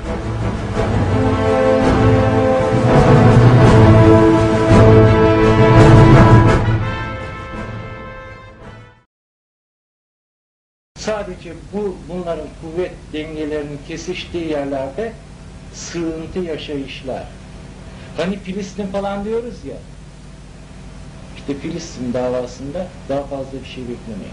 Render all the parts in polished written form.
Sadece bunların kuvvet dengelerinin kesiştiği yerlerde sığıntı yaşayışlar. Hani Filistin falan diyoruz ya, işte Filistin davasında daha fazla bir şey beklemeyin.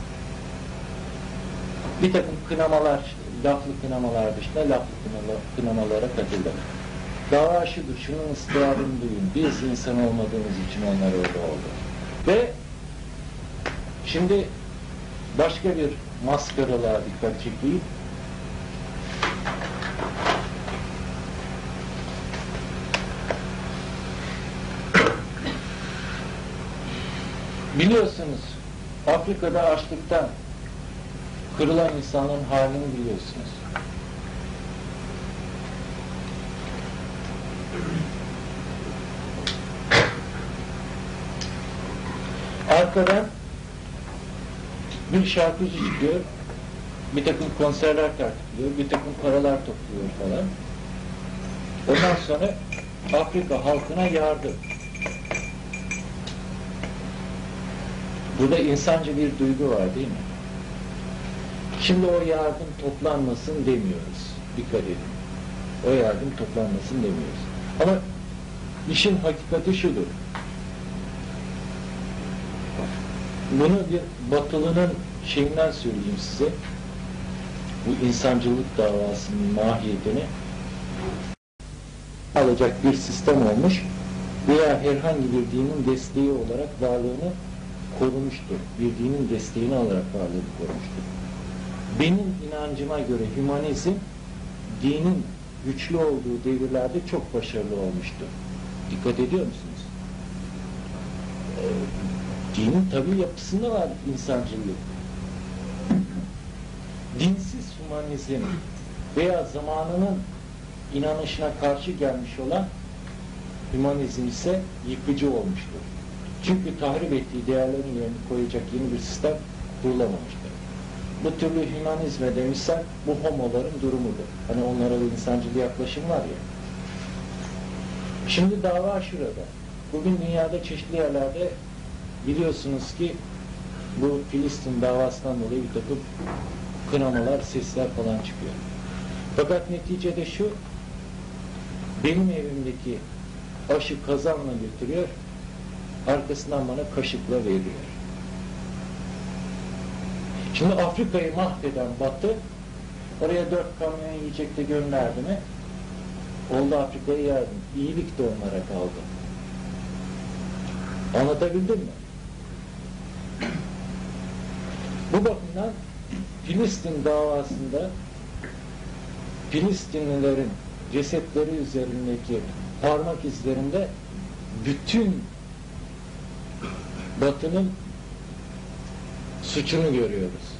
Bir takım kınamalar, laflı kınamalar dışında laflı kınamalara katıldı. Dava şudur, şunun ıstırabını duyun, biz insan olmadığımız için onlar öyle oldu. Ve şimdi başka bir maskaralığa dikkat çekeyim. Biliyorsunuz, Afrika'da açlıktan kırılan insanın halini biliyorsunuz. Arkadan bir şarkıcı çıkıyor, bir takım konserler tertipliyor, bir takım paralar topluyor falan. Ondan sonra Afrika halkına yardım. Burada insancı bir duygu var değil mi? Şimdi o yardım toplanmasın demiyoruz. Dikkat edin. O yardım toplanmasın demiyoruz. Ama işin hakikati şudur. Bunu bir batılının şeyinden söyleyeyim size. Bu insancılık davasının mahiyetini alacak bir sistem olmuş veya herhangi bir dinin desteği olarak varlığını korumuştur. Bir dinin desteğini alarak varlığını korumuştur. Benim inancıma göre hümanizm dinin güçlü olduğu devirlerde çok başarılı olmuştur. Dikkat ediyor musunuz? Dinin tabii yapısında var insancılık. Dinsiz hümanizm veya zamanının inanışına karşı gelmiş olan hümanizm ise yıkıcı olmuştur. Çünkü tahrip ettiği değerlerin yerini koyacak yeni bir sistem kurulamamıştır. Bu türlü hümanizme demişsen bu homoların durumudur. Hani onlara da insancıl yaklaşım var ya. Şimdi dava şurada. Bugün dünyada çeşitli yerlerde biliyorsunuz ki bu Filistin davasından dolayı bir takım kınamalar, sesler falan çıkıyor. Fakat neticede şu, benim evimdeki aşı kazanla götürüyor, arkasından bana kaşıkla veriyor. Şimdi Afrika'yı mahveden Batı, oraya 4 kamyon yiyecek de gönderdi mi? Oldu, Afrika'yı yardım. İyilik de onlara kaldı. Anlatabildim mi? Bu bakımdan Filistin davasında Filistinlilerin cesetleri üzerindeki parmak izlerinde bütün Batı'nın suçunu görüyoruz.